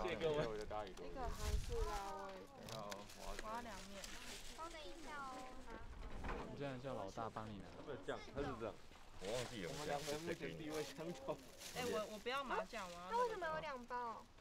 谢各位，我的大鱼。 那个韩式辣味的。 好， 我要凉面。 稍等一下哦。 你这样叫老大帮你拿。 他不是这样，他是这样。我忘记了。我们两个目前地位相同。 哎，我不要麻酱，我要。 它为什么有2包？